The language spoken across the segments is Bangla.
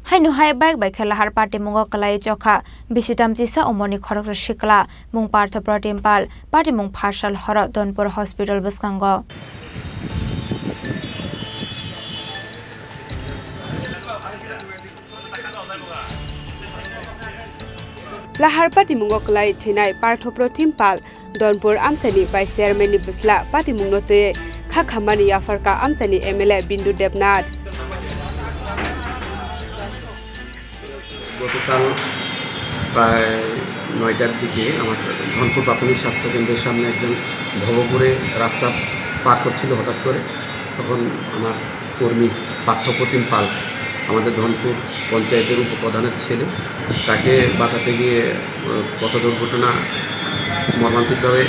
Hainu hai baik baik lahar parti mungo kalai chokha bisitam chisa omoni khorok shikla mung partho protimpal parti mung phashal horo donpur hospital baskango Lahar parti mungo kalai thinai partho protimpal donpur amsani by chairman ni busla parti mungnote khakhamani yafarka amsani MLA Bindu Debnath গতকাল প্রায় ৯টার দিকে আমার ধনপুর প্রাথমিক স্বাস্থ্য কেন্দ্রের সামনে একজন ভবঘুরে রাস্তা পার করছিল হঠাৎ করে। তখন আমার কর্মী পার্থপ্রতিম পাল আমাদের ধনপুর পঞ্চায়েতের উপপ্রধানের ছেলে, তাকে বাঁচাতে গিয়ে পথ দুর্ঘটনা মর্মান্তিকভাবে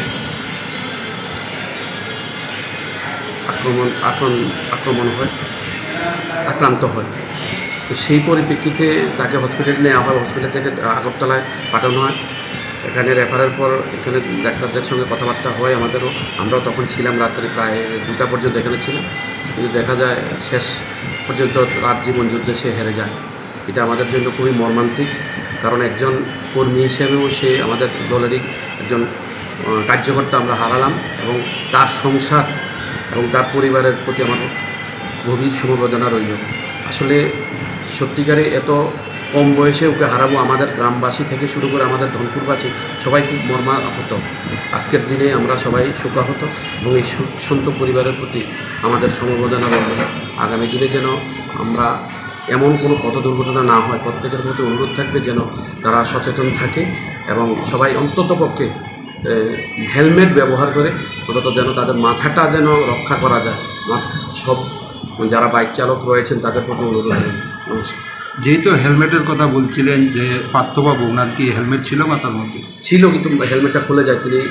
আক্রান্ত হয়। তো সেই পরিপ্রেক্ষিতে তাকে হসপিটালে নেওয়া হয়। হসপিটাল থেকে আগরতলায় পাঠানো হয়। এখানে রেফারের পর এখানে ডাক্তারদের সঙ্গে কথাবার্তা হয় আমাদেরও। আমরাও তখন ছিলাম, রাত্রে প্রায় 2টা পর্যন্ত এখানে ছিলাম। কিন্তু দেখা যায় শেষ পর্যন্ত তার জীবনযুদ্ধে সে হেরে যায়। এটা আমাদের জন্য খুবই মর্মান্তিক, কারণ একজন কর্মী হিসেবেও সে আমাদের দলেরই একজন কার্যকর্তা আমরা হারালাম, এবং তার সংসার এবং তার পরিবারের প্রতি আমার গভীর সমবেদনা রইল। আসলে সত্যিকারে এত কম বয়সে ওকে হারাবো, আমাদের গ্রামবাসী থেকে শুরু করে আমাদের ধনপুরবাসী সবাই খুব মর্মাহত। আজকের দিনে আমরা সবাই শোকাহত, এবং এই সন্ত পরিবারের প্রতি আমাদের সমবেদনা রইল। আগামী দিনে যেন আমরা এমন কোনো পথ দুর্ঘটনা না হয়, প্রত্যেকের প্রতি অনুরোধ থাকবে যেন তারা সচেতন থাকে এবং সবাই অন্ততপক্ষে হেলমেট ব্যবহার করে অন্তত যেন তাদের মাথাটা যেন রক্ষা করা যায়। সব যারা বাইক চালক রয়েছেন তাদের প্রতি অনুরোধ। নমস্কার। যেহেতু হেলমেটের কথা বলছিলেন, যে পার্থবাবু ওনার কি হেলমেট ছিল মাথার মধ্যে? ছিল, কিন্তু হেলমেটটা খুলে যায়, তিনি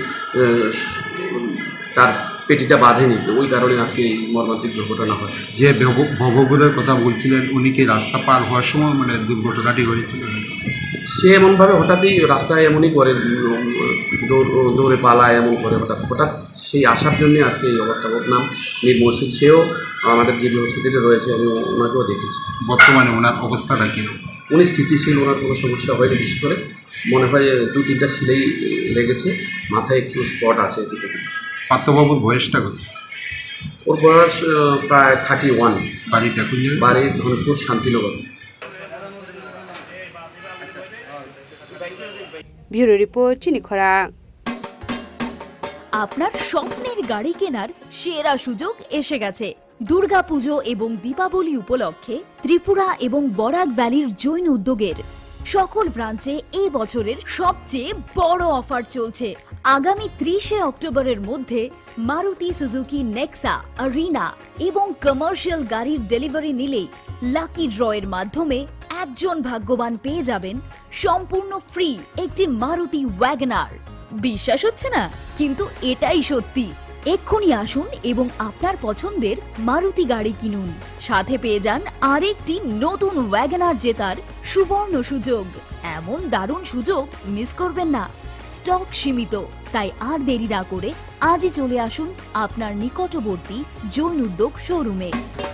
তার পেটিটা বাঁধেনি, ওই কারণে আজকে এই মর্মান্তিক দুর্ঘটনা হয়। যে ভবঘুরের কথা বলছিলেন, উনি কি রাস্তা পার হওয়ার সময় মানে দুর্ঘটনাটি হয়েছিল? সে এমনভাবে হঠাৎই রাস্তায় এমনই করে দৌড়ে পালায়, এমন করে হঠাৎ সেই আসার জন্যে আজকে এই অবস্থা। ওর নাম মীর মুর্শিদ, সেও আমাদের জিবি হসপিটালে রয়েছে, আমি ওনাকেও দেখেছি। বর্তমানে ওনার অবস্থাটা কী? উনি স্থিতিশীল, ওনার কোনো সমস্যা হয়নি। বিশেষ করে মনে হয় 2-3টা সিলাই লেগেছে, মাথায় একটু স্পট আছে। পার্থবাবুর বয়সটা কত? ওর বয়স প্রায় 31। বাড়িটা কোন জায়গায়? বাড়ি ধনপুর শান্তিনগর। Bureau report Chinikhara. আপনার স্বপ্নের গাড়ি কেনার সেরা সুযোগ এসে গেছে। দুর্গাপুজো এবং দীপাবলি উপলক্ষে ত্রিপুরা এবং বরাক ভ্যালির জৈন উদ্যোগের সকল ব্রাঞ্চে এই বছরের সবচেয়ে বড় অফার চলছে। আগামী 30শে অক্টোবরের মধ্যে মারুতি সুজুকি নেক্সা, আরিনা এবং কমার্শিয়াল গাড়ির ডেলিভারি নিলেই লাকি ড্রয়ের মাধ্যমে একজন ভাগ্যবান পেয়ে যাবেন সম্পূর্ণ ফ্রি একটি মারুতি ওয়াগনার। বিশ্বাস হচ্ছে না, কিন্তু এটাই সত্যি। এক্ষুনি আসুন এবং আপনার পছন্দের মারুতি গাড়ি কিনুন, সাথে পেয়ে যান আরেকটি নতুন ওয়াগনার জেতার সুবর্ণ সুযোগ। এমন দারুণ সুযোগ মিস করবেন না। স্টক সীমিত, তাই আর দেরি না করে আজই চলে আসুন আপনার নিকটবর্তী জৈন উদ্যোগ শোরুমে।